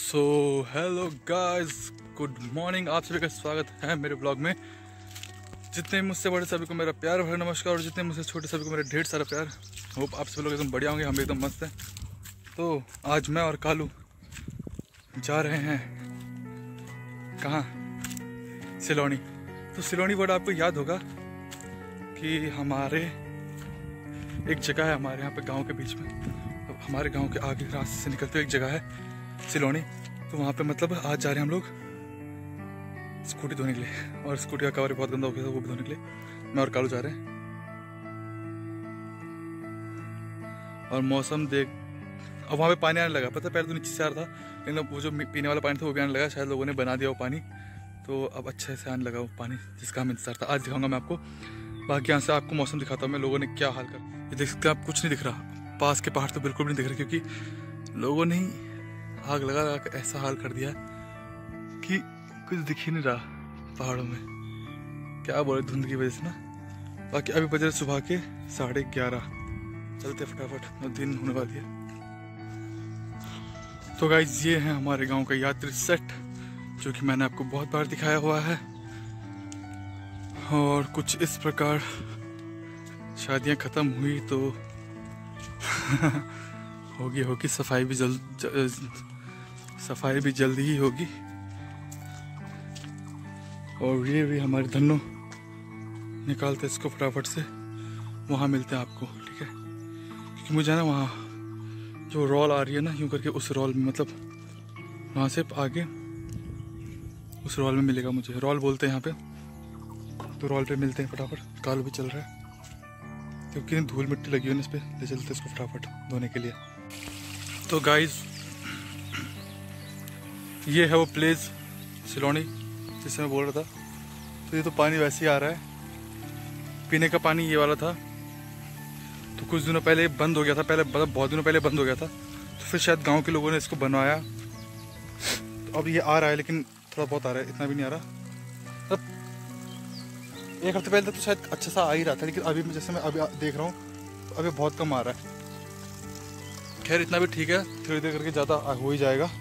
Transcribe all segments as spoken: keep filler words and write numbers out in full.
सो hello guys, good morning. आप सभी का स्वागत है मेरे ब्लॉग में। जितने मुझसे बड़े सभी को मेरा प्यार भरा नमस्कार, और जितने मुझसे छोटे सभी को मेरा ढेर सारा प्यार। होप आप सभी लोग एकदम बढ़िया होंगे, हम भी एकदम मस्त हैं। तो आज मैं और कालू जा रहे हैं कहाँ? सिलोनी। तो सिलोनी वर्ड आपको याद होगा कि हमारे एक जगह है, हमारे यहाँ पे गाँव के बीच में, हमारे गाँव के आगे रास्ते से निकलते हुए एक जगह है सिलोनी। तो वहाँ पे मतलब आज जा रहे हैं हम लोग स्कूटी धोने के लिए, और स्कूटी का कवर बहुत गंदा हो गया था, वो भी धोने के लिए मैं और कालू जा रहे हैं। और मौसम देख, अब वहाँ पे पानी आने लगा। पता है पहले तो नीचे से आ रहा था, लेकिन वो जो पीने वाला पानी था वो भी आने लगा। शायद लोगों ने बना दिया वो पानी, तो अब अच्छे से आने लगा वो पानी जिसका हम इंतजार था। आज दिखाऊंगा मैं आपको। बाकी यहाँ से आपको मौसम दिखाता हूँ मैं, लोगों ने क्या हाल कर। ये देख सकते हैं आप, कुछ नहीं दिख रहा, पास के पहाड़ तो बिल्कुल भी नहीं दिख रहे, क्योंकि लोगों ने आग लगा लगा कर ऐसा हाल कर दिया कि कुछ दिख ही नहीं रहा पहाड़ों में। क्या बोले, धुंध की वजह से ना। बाकी अभी बजे सुबह के साढ़े ग्यारह, चलते फटाफट, दिन होने वाली है। तो गाइस ये है हमारे गांव का यात्री सेट, जो कि मैंने आपको बहुत बार दिखाया हुआ है। और कुछ इस प्रकार शादियां खत्म हुई तो होगी होगी सफाई भी जल्द सफाई भी जल्दी ही होगी। और ये भी हमारे धन्नो निकालते इसको फटाफट से, वहाँ मिलते हैं आपको, ठीक है? क्योंकि मुझे ना वहाँ जो रोल आ रही है ना यूँ करके, उस रोल में मतलब वहाँ से आगे उस रोल में मिलेगा मुझे। रोल बोलते हैं यहाँ पे, तो रोल पे मिलते हैं फटाफट। कालू भी चल रहा है क्योंकि धूल मिट्टी लगी हुई है इस पर, ले चलते इसको फटाफट धोने के लिए। तो गाइस ये है वो प्लेस सिलोनी जिससे मैं बोल रहा था। तो ये तो पानी वैसे ही आ रहा है, पीने का पानी ये वाला था। तो कुछ दिनों पहले बंद हो गया था, पहले मतलब बहुत दिनों पहले बंद हो गया था। तो फिर शायद गांव के लोगों ने इसको बनवाया, तो अब ये आ रहा है, लेकिन थोड़ा बहुत आ रहा है, इतना भी नहीं आ रहा। अब एक हफ्ते पहले तो शायद अच्छा सा आ ही रहा था, लेकिन अभी जैसे मैं अभी देख रहा हूँ तो अभी बहुत कम आ रहा है। खैर इतना भी ठीक है, धीरे धीरे करके ज़्यादा हो ही जाएगा।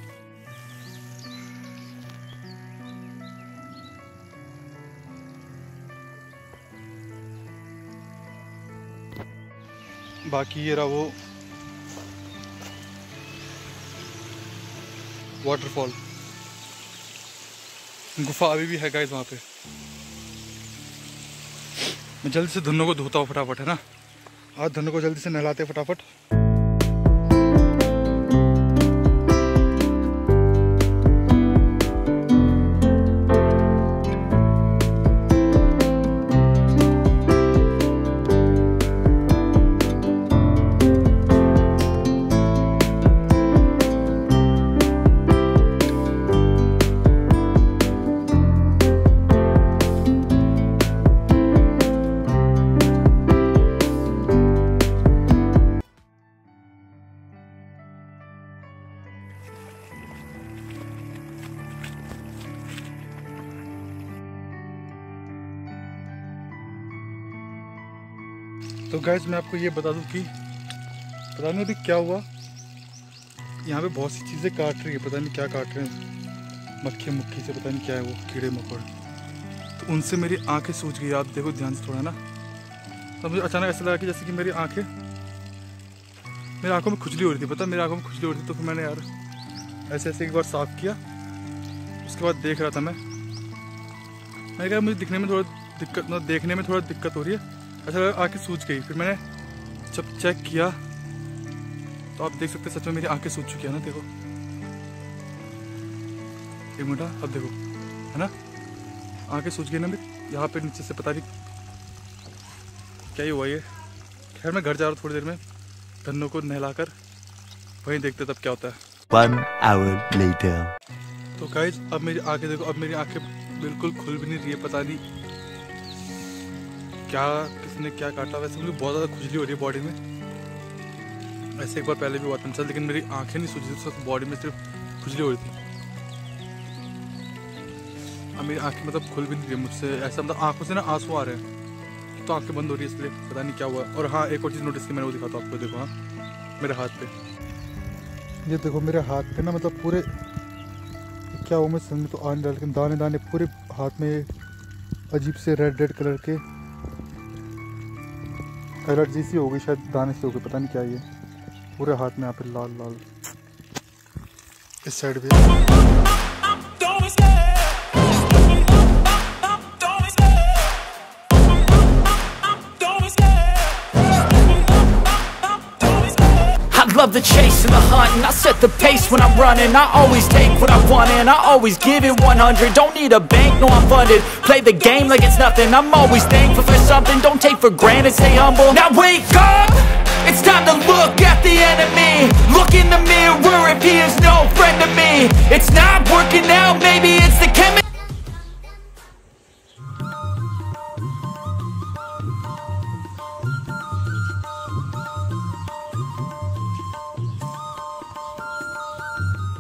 बाकी ये रहा वो वाटरफॉल, गुफा अभी भी है गाइस वहाँ पे। मैं जल्दी से धुन्नों को धोता हूँ फटाफट, है ना? आज धुन्नों को जल्दी से नहलाते फटाफट। तो गाइस मैं आपको ये बता दूं कि पता नहीं अभी क्या हुआ, यहाँ पे बहुत सी चीज़ें काट रही है, पता नहीं क्या काट रहे हैं, मक्खी मुक्खी से, पता नहीं क्या है वो, कीड़े मकोड़े। तो उनसे मेरी आंखें सूज गई। आप देखो ध्यान से थोड़ा ना। तो मुझे अचानक ऐसा लगा कि जैसे कि मेरी आंखें मेरी आंखों में खुजली हो रही थी, पता मेरी आंखों में खुजली हो रही थी। तो फिर मैंने यार ऐसे ऐसे एक बार साफ किया, उसके बाद देख रहा था मैं मैंने कहा मुझे दिखने में थोड़ा दिक्कत, मतलब देखने में थोड़ा दिक्कत हो रही है, अच्छा लगा, आंखें सूज गई। फिर मैंने जब चेक किया तो आप देख सकते हैं सच में मेरी आंखें सूज चुकी है ना। देखो एक मिनट, अब देखो, है ना, आंखें सूज गई ना मेरी यहाँ पे नीचे से, पता नहीं क्या ही हुआ ये। खैर मैं घर जा रहा हूँ थोड़ी देर में, धन्नों को नहलाकर वहीं देखते तब क्या होता है। One hour later. तो गाइस अब मेरी आंखें देखो, अब मेरी आंखें बिल्कुल खुल भी नहीं रही है, पता नहीं क्या किसने क्या काटा। वैसे मुझे बहुत ज़्यादा खुजली हो रही है बॉडी में, ऐसे एक बार पहले भी हुआ था, लेकिन मेरी आंखें नहीं सूझ रही थी, बॉडी में सिर्फ खुजली हो रही थी। अब मेरी आंखें मतलब खुल भी नहीं रही मुझसे, ऐसा मतलब आंखों से ना आंसू आ रहे हैं, तो आंखें बंद हो रही है, इसलिए पता नहीं क्या हुआ। और हाँ एक और चीज़ नोटिस की मैंने, वो दिखाता हूँ आपको। देखो हाँ मेरे हाथ पे, ये देखो मेरे हाथ पे ना मतलब पूरे क्या हुआ मुझे समझ में तो आ नहीं रहा, लेकिन दाने दाने पूरे हाथ में अजीब से रेड रेड कलर के, एलर्जी सी हो गई शायद, दाने से हो गई, पता नहीं क्या ये, पूरे हाथ में यहाँ पे लाल लाल, इस साइड भी। Love the chase and the hunt, and I set the pace when I'm running. I always take what I want and I always give it one hundred. Don't need a bank, no I'm funded. Play the game like it's nothing. I'm always thankful for something. Don't take for granted, stay humble. Now wake up, it's time to look at the enemy. Look in the mirror if he is no friend to me. It's not working out, maybe it's the chemistry.